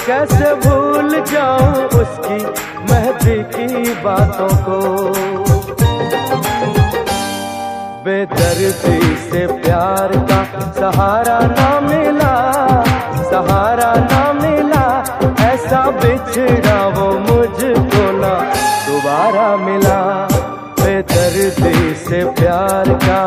कैसे भूल जाऊं उसकी मेहंदी की बातों को। बेदर्दी से प्यार का सहारा ना मिला, सहारा ना मिला, ऐसा बिछड़ा वो मुझको ना दोबारा मिला। बेदर्दी से प्यार का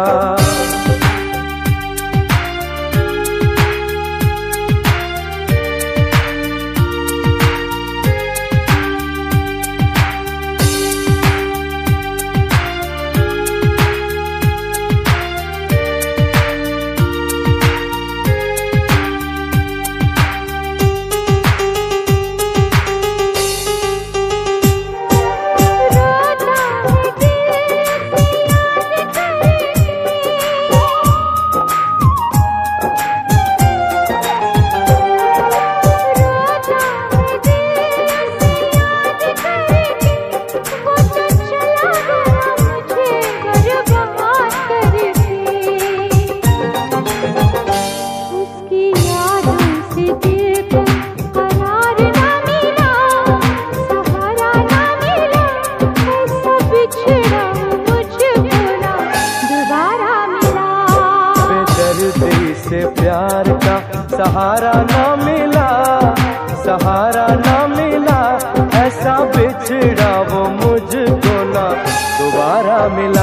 प्यार का सहारा ना मिला, सहारा ना मिला, ऐसा बिछड़ा वो मुझको ना दोबारा मिला।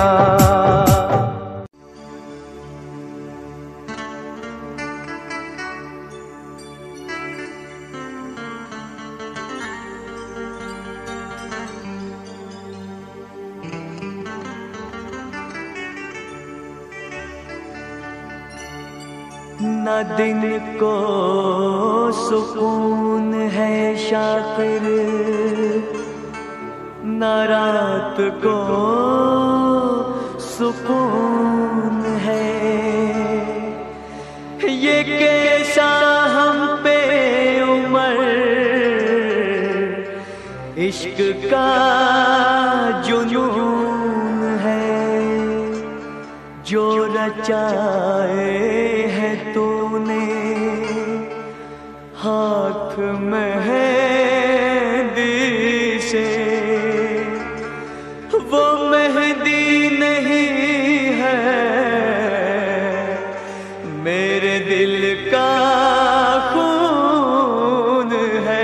न दिन को सुकून है शाकिर, न रात को सुकून है। ये कैसा हम पे उम्र इश्क का जुनून है, जो रचाए है तूने हाथ मेहंदी से। वो मेहंदी नहीं है मेरे दिल का खून है।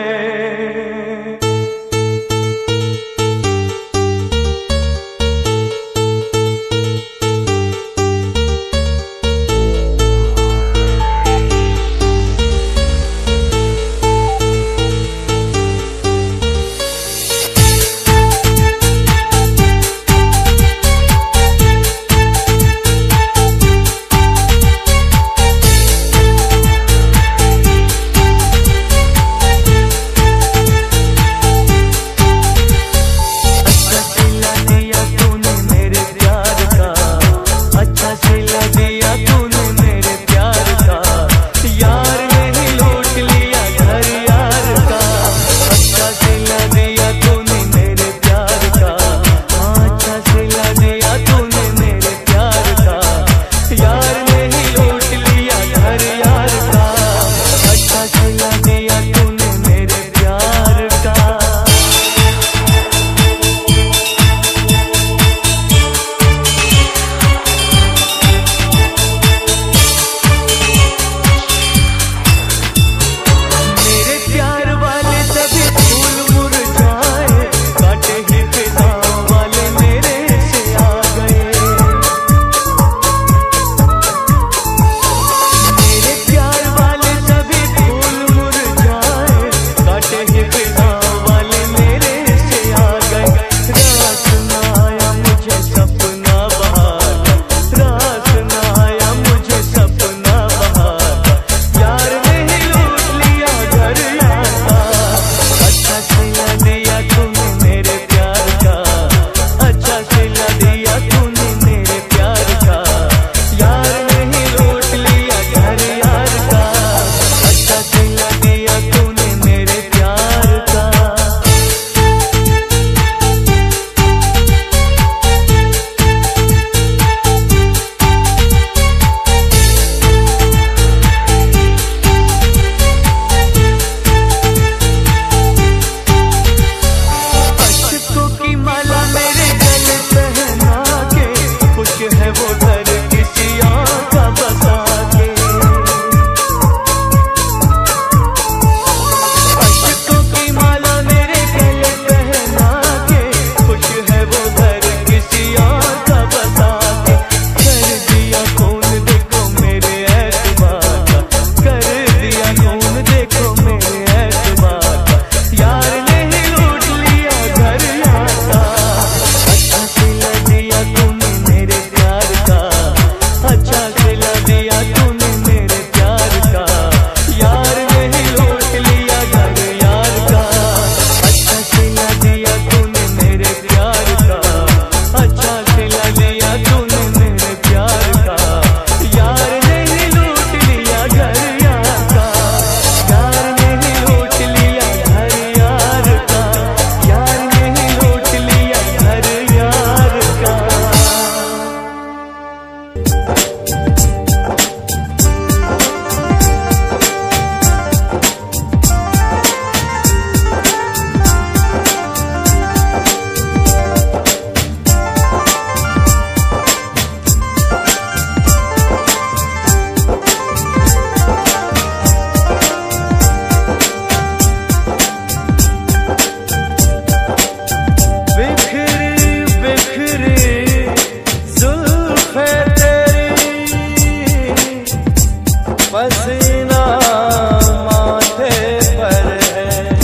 पसीना माथे पर है।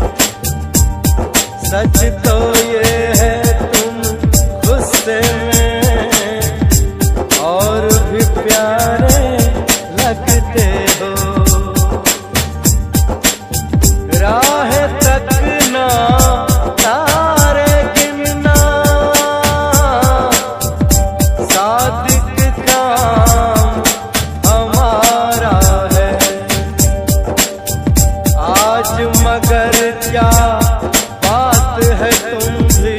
सच तो ये है तुम गुस्से में और भी प्यारे लगते हो। राह तकना तारे गिनना सादिक काम हमारा है। आज मगर क्या बात है तुम भी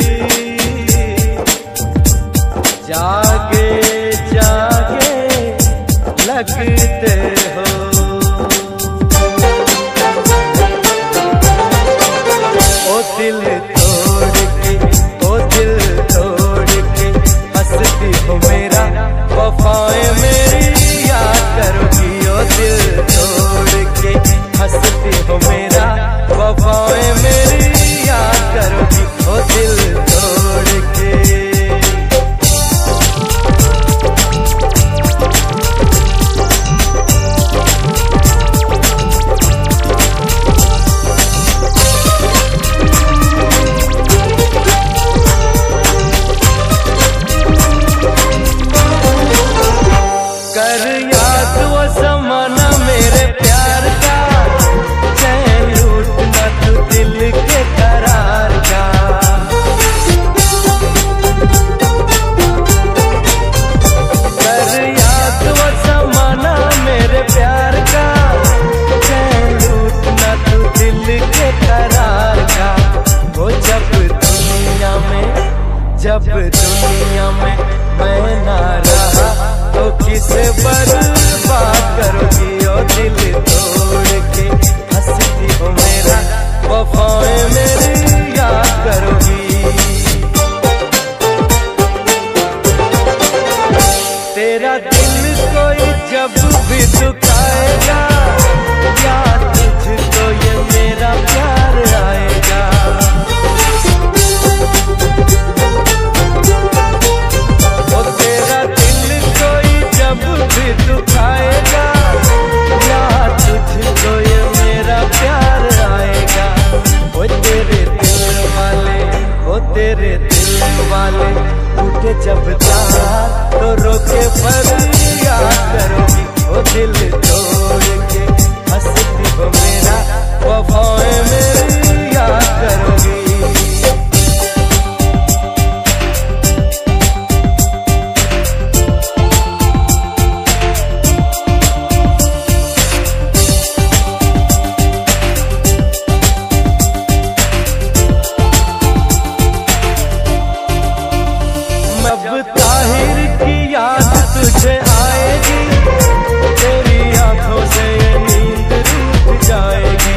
जागे जागे लगते हो। ओ दिल तोड़ के, ओ दिल तोड़ के हंसती हो मेरा, वफाएं मेरी याद करोगी। ओ दिल तोड़ के हंसती हो मेरा, वफाएं मेरी याद करोगी। ओ दिल तोड़ के। कर याद वो ज़माना मेरे प्यार का, चैन लूटना तू दिल के करार का। कर याद वो ज़माना मेरे प्यार का, चैन लूटना तू दिल के करार का। वो जब दुनिया में मैं ना रहा तो किसे बर्बाद करोगी। ओ दिल तोड़ के हंसती हो मेरा, वफाएं मेरी याद करोगी। तेरा दिल कोई जब भी दुखाएगा, याद तुझको ये मेरा प्यार आएगा। तेरा दिल कोई जब भी दुखाएगा, याद तुझको ये मेरा प्यार आएगा। वो तेरे दिल वाले, वो तेरे दिल वाले टूटे जब तार तो रोके पर याद करोगी। वो दिल तोड़ के हंसती हो मेरा, वफाएं मेरी याद करोगी। ताहिर की याद तुझे आएगी, तेरी आंखों से ये नींद रूठ जाएगी।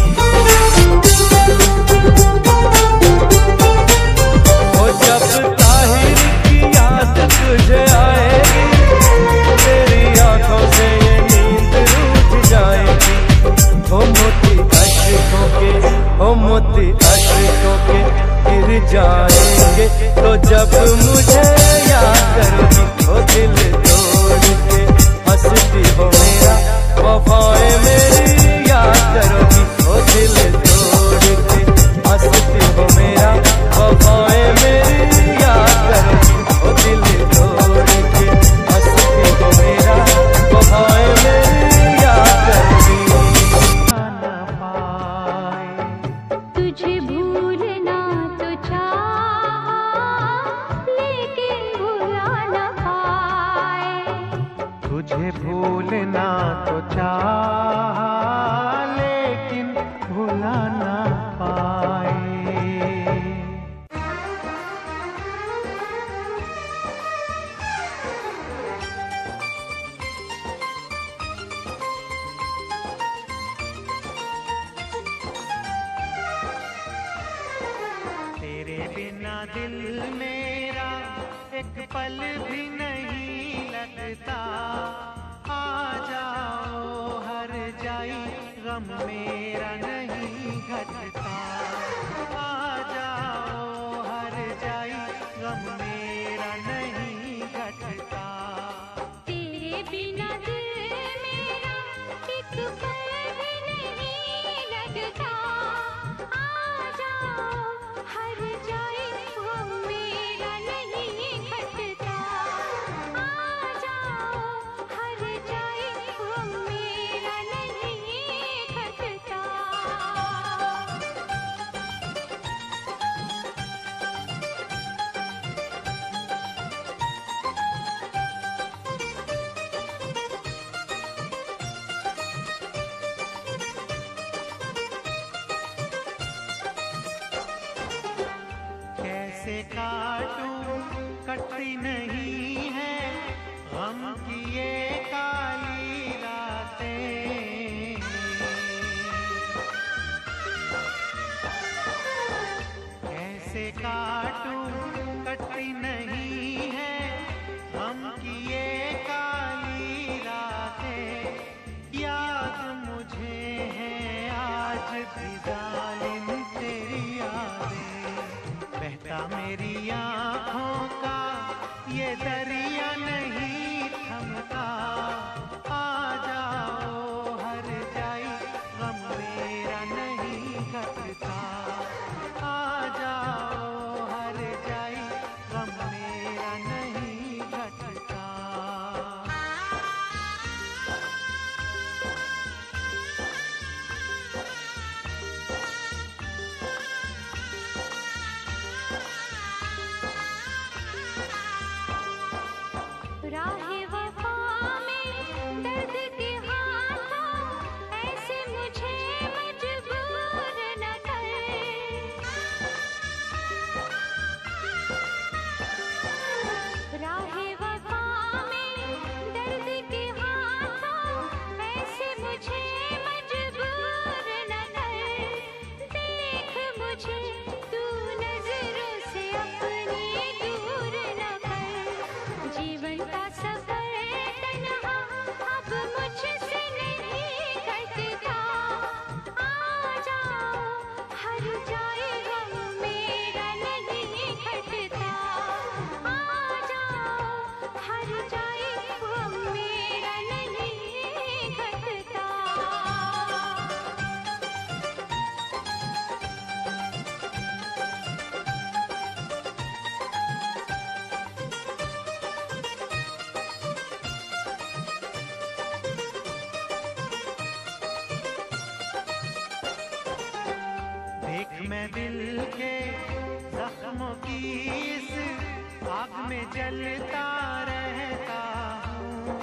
ओ जब ताहिर की याद तुझे आएगी, तेरी आंखों से ये नींद रूठ जाएगी। हो मोती अश्कों के, हो मोती अश्कों के गिर जाएंगे तो जब मुझे याद करोगी। ओ दिल तोड़ के हंसती हो मेरा, वफाएं मेरी याद करोगी। ओ दिल तोड़ के हंसती हो मेरा, वफाएं मेरी याद करोगी। ओ दिल तोड़ के हंसती हो मेरा, वफाएं मेरी याद करोगी। तुझे भूलना तो लेकिन भुला न पाए। तुझे भूलना तो चाहा लेकिन भुला ना पाए। तेरे बिना दिल मेरा एक पल भी नहीं लगता। आ जाओ हर जाई गम मेरा नहीं घटता। आ जाओ हर जाई गम मेरा नहीं घटता। तेरे बिना दिल मेरा जलता रहता हूँ।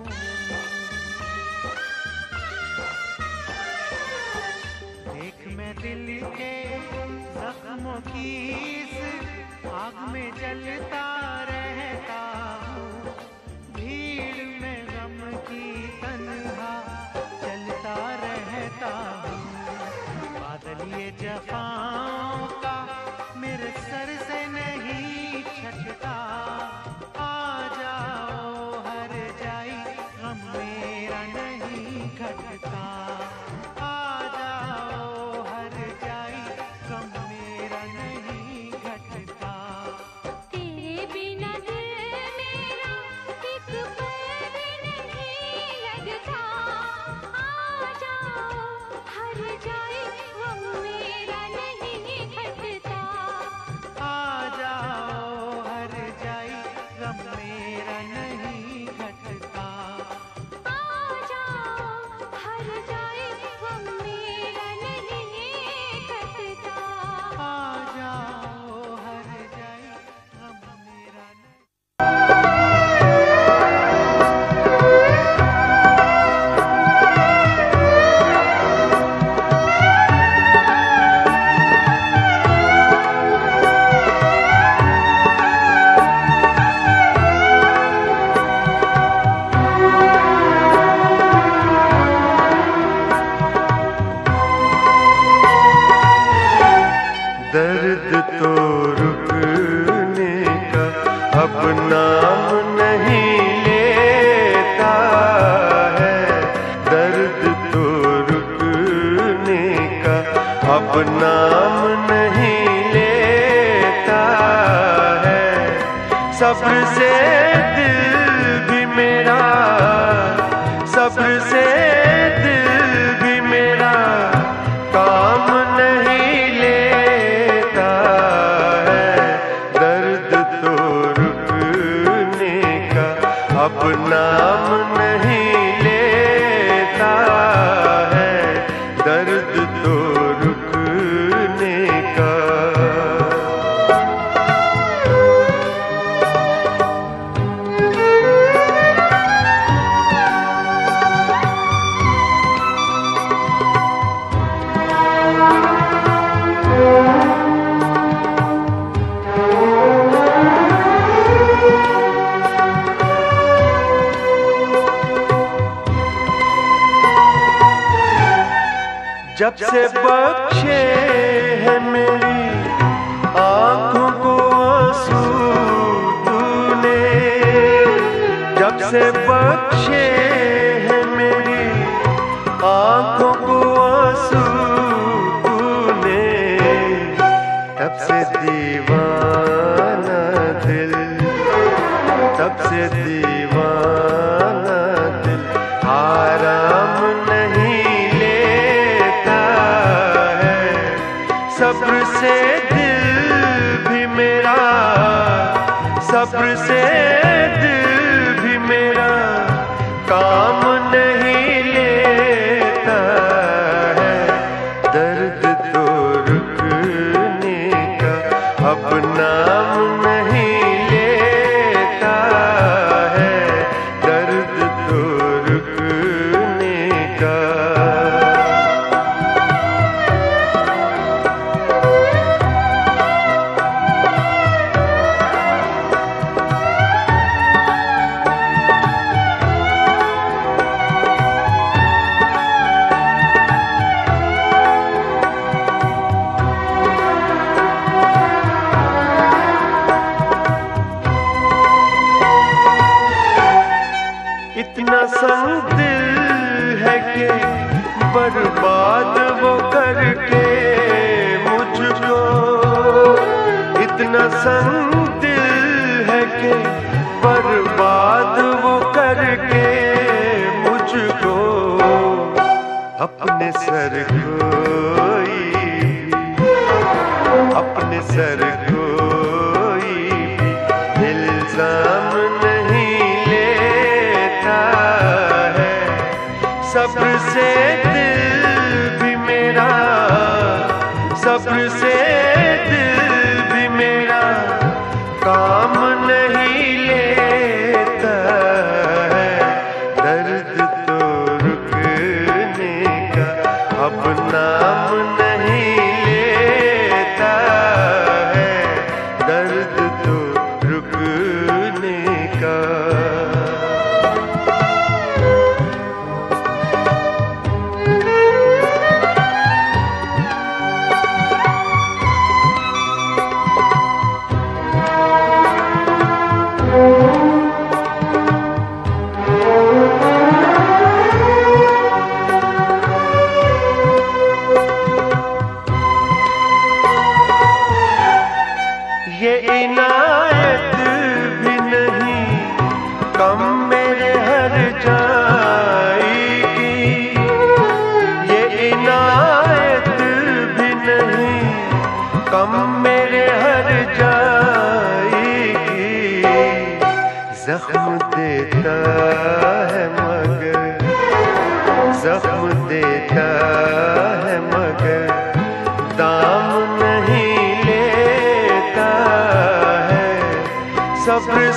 देख मैं दिल के जख्मों की इस आग में जलता रहता हूँ। भीड़ में गम की तन्हा चलता रहता हूँ। बादल ये जफाओं का मेरे सर से नहीं छटता। आ जाओ हर जाई गम मेरा नहीं घटता। आ जाओ हर जाई गम मेरा नहीं घटता। तेरे बिना दिल मेरा एक पल भी नहीं लगता। आ जाओ हर जाए गम मेरा नहीं घटता। आ जाओ हर जाई गम मेरा नहीं घटता। आ जाओ हर जाए गम मेरा नहीं घटता। आ जाओ हर जाई गम मेरा नहीं। दर्द तो रुकने का अब नाम नहीं लेता है। दर्द तो रुकने का अब नाम नहीं लेता है। सब्र से दिल भी मेरा, सब्र से दिल भी मेरा काम नहीं लेता है। दर्द तो रुकने का अब नाम नहीं लेता है। दर्द तो रुकने का। जब से बख्शे है मेरी आँखों को आंसू तूने। जब से बख्शे है मेरी आँखों को आंसू तूने। तब से दीवाना दिल, तब से दीवाना दिल आराम नहीं लेता है। सब्र से दिल भी मेरा, सब्र से दिल भी मेरा काम नहीं लेता है। दर्द तो रुकने का अब नाम नहीं लेता है। दर्द तो रुकने का। इतना संग दिल है कि बर्बाद वो करके मुझको। इतना संग दिल है कि बर्बाद वो करके मुझको। अपने सर कोई, अपने सर कोई भी इल्जाम नहीं लेता है। सब्र से दिल भी मेरा, सब्र से दिल भी मेरा काम नहीं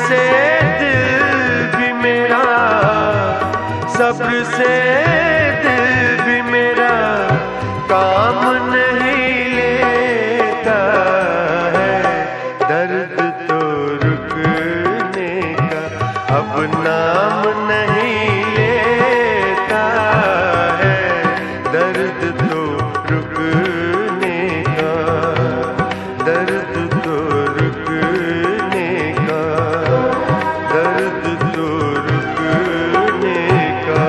से दिल भी मेरा, सब्र से दिल भी मेरा काम नहीं लेता है। दर्द तो रुकने का अब नाम नहीं लेता है। दर्द तो रुकने का, दर्द तो रुकने का, दर्द तो रुकने का।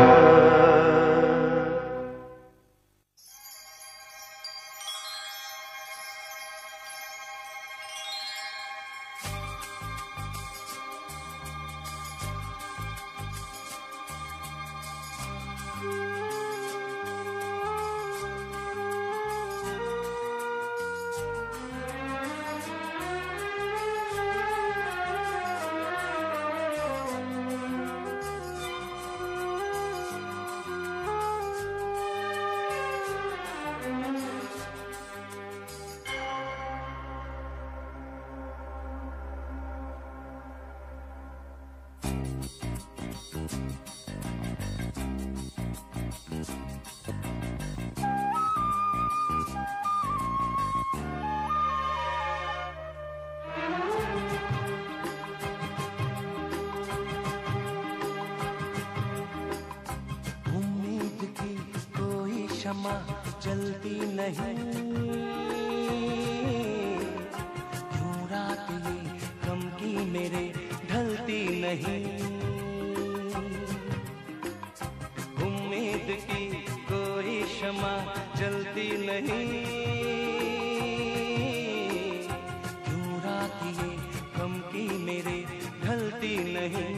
क्षमा जलती नहीं, क्यों रात ये गम की मेरे ढलती नहीं। उम्मीद की कोई क्षमा जलती नहीं, क्यों रात ये गम की मेरे ढलती नहीं।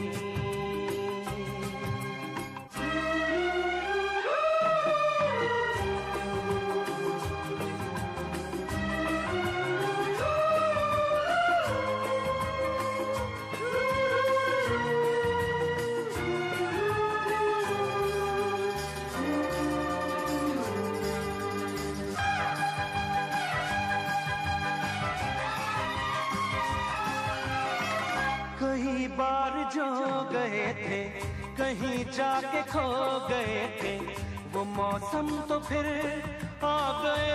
कई बार जो गए थे कहीं जाके खो गए थे, वो मौसम तो फिर आ गए।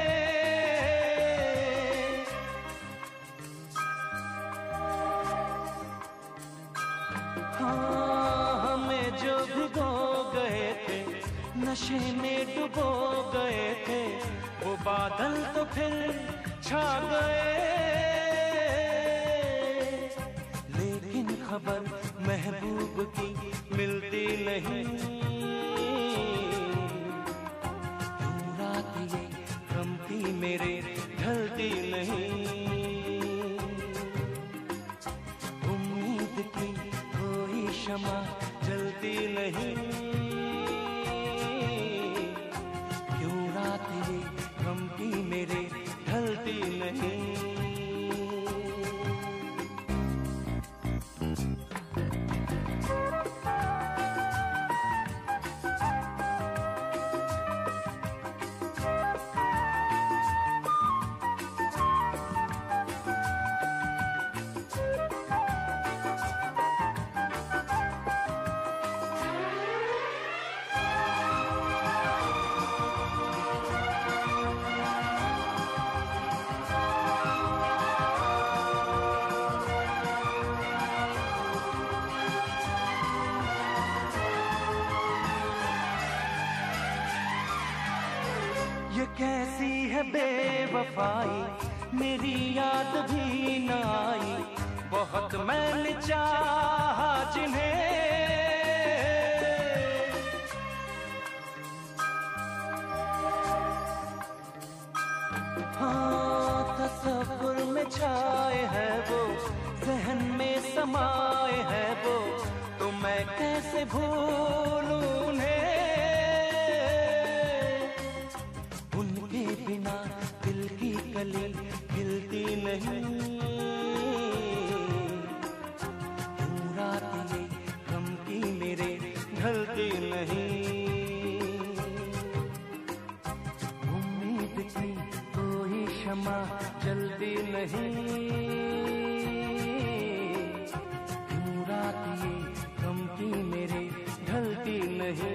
हाँ, हमें जो भिगो गए थे, नशे में डुबो गए थे, वो बादल तो फिर छा गए। खबर महबूब की मिलती नहीं, क्यों रात ये गम की मेरे ढलती नहीं। उम्मीद की कोई क्षमा जलती नहीं, क्यों रात ये गम की मेरे ढलती नहीं। ये कैसी है बेवफाई, मेरी याद भी न आई, बहुत मैंने चाहा जिन्हें। हाँ, तसव्वुर में छाए है वो, ज़हन में समाए है वो, तो मैं कैसे भूलूं उन्हें। बिना दिल की कली खिलती नहीं, क्यों रात ये गम की मेरे ढलती नहीं। उम्मीद की कोई क्षमा जलती नहीं, नहीं।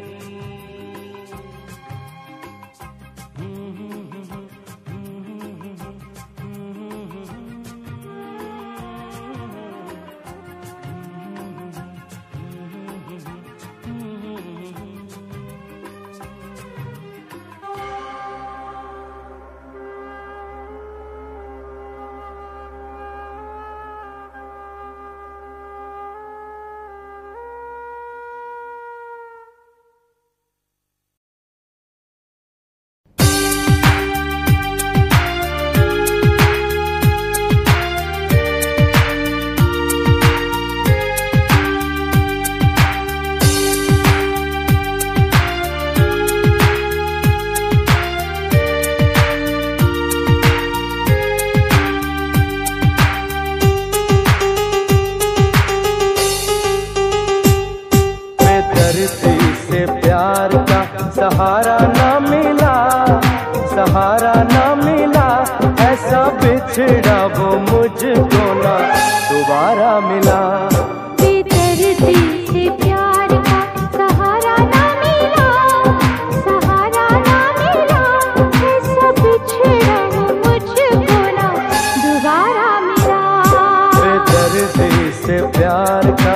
सहारा ना मिला, सहारा ना मिला, ऐसा बिछड़ा वो मुझको ना दोबारा मिला। बेदर्दी से प्यार का सहारा ना मिला, सहारा ना मिला, ऐसा बिछड़ा वो मुझको ना दोबारा मिला। बेदर्दी से प्यार का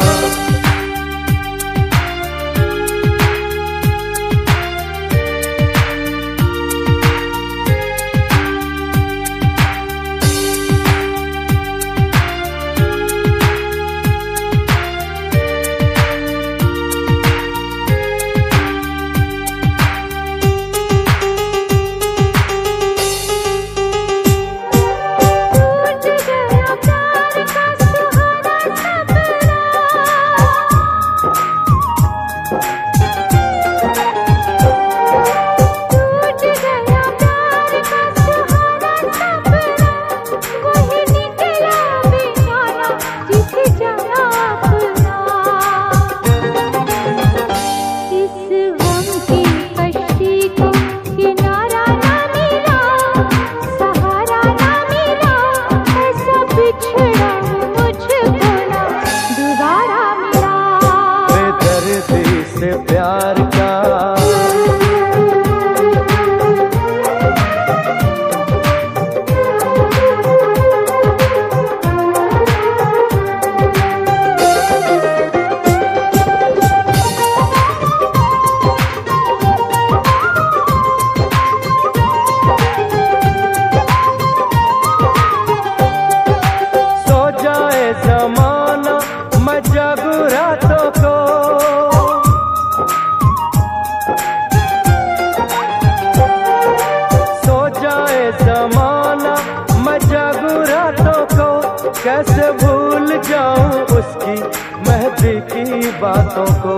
प्यार का सो जाए जमाना मैं जागूं रातों को, जमाना मैं जागूं रातों को, कैसे भूल जाऊं उसकी मेहंदी की बातों को।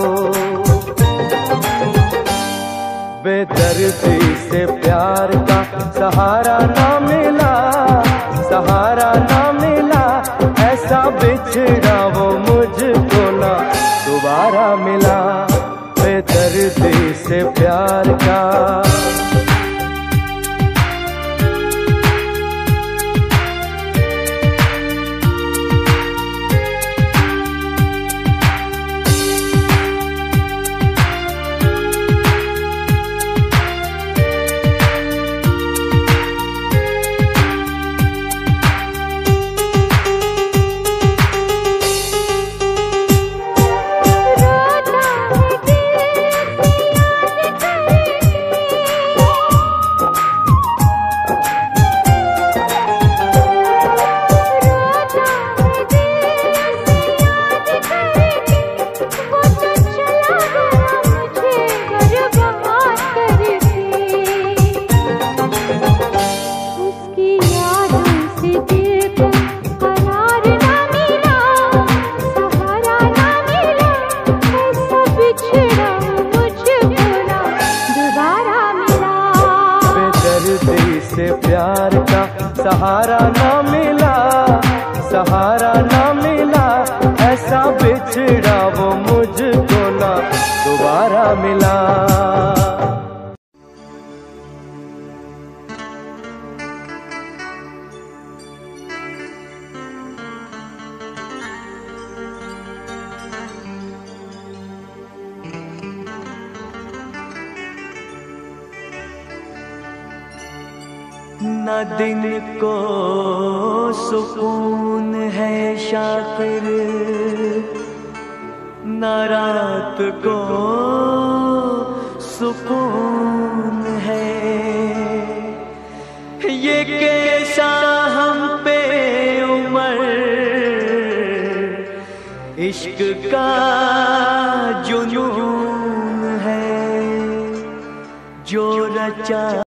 बेदर्दी से प्यार का सहारा ना मिला, सहारा ना मिला, ऐसा बिछड़ा वो मुझको ना दोबारा मिला। बेदर्दी से प्यार का से प्यार का सहारा ना मिला, सहारा ना मिला, ऐसा बिछड़ा वो मुझको ना दोबारा मिला। न दिन को सुकून है शाकिर, न रात को सुकून है। ये कैसा हम पे उम्र इश्क का जुनून है, जो रचा